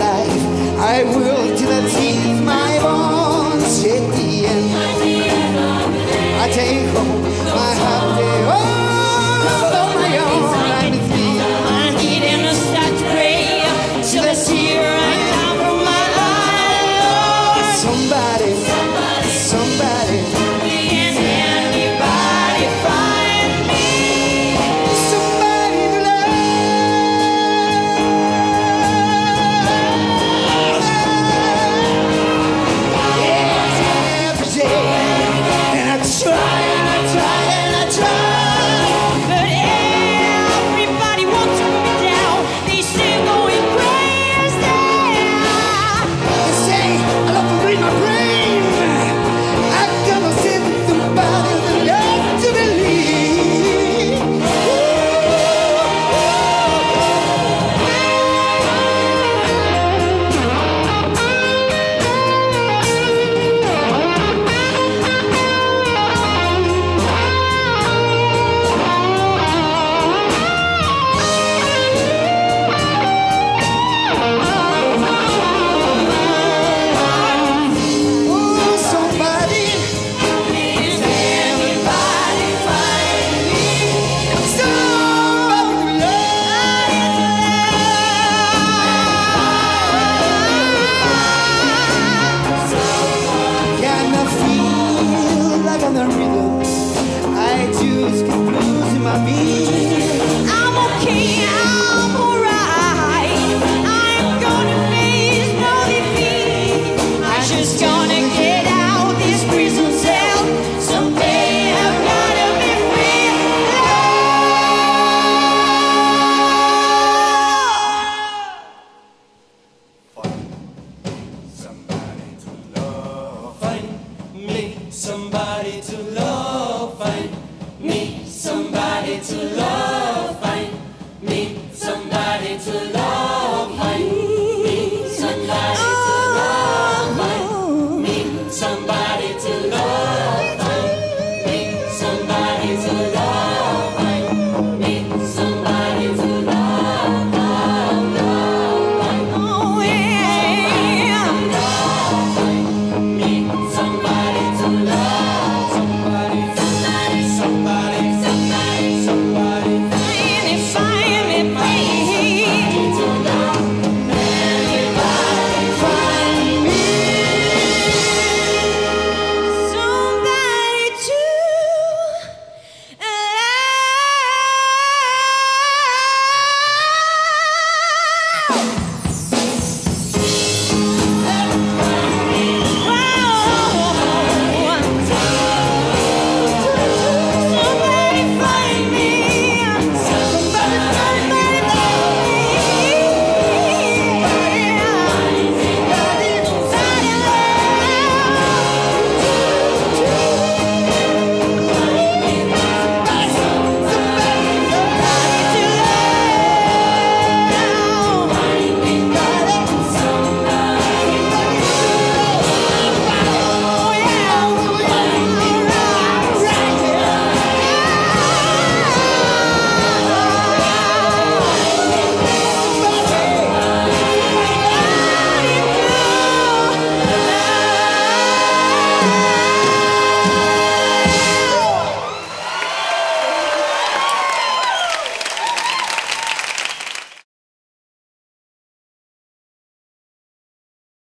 life. I will till I see my bones at the end. I take home my half day on my own. I'm with me. I need and start to pray till I see her right down from my eyes. Somebody, somebody, Can anybody find me? somebody to love. Every day, and I try and I try and I try. But everybody wants to put me down. They say I'm going crazy. They say I love to read my brain. I gotta say that somebody that love to believe. Oh, somebody, Can anybody find me? somebody to love. Can I feel like I'm the rhythm? I just get blues in my beat. I'm okay, I'm alright. I'm gonna face no defeat. I'm just gonna get out this prison cell. Someday I've gotta be free. Somebody to love. Find me somebody.